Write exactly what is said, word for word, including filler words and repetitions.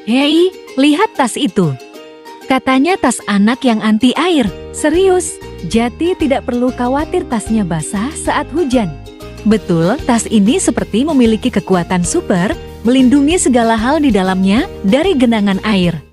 Hei, lihat tas itu. Katanya tas anak yang anti air. Serius, Jati tidak perlu khawatir tasnya basah saat hujan. Betul, tas ini seperti memiliki kekuatan super, melindungi segala hal di dalamnya dari genangan air.